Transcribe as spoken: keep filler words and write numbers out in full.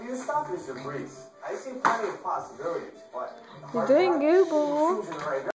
of you stop, Mister Breeze. I see plenty of possibilities, but... You're doing good, boo.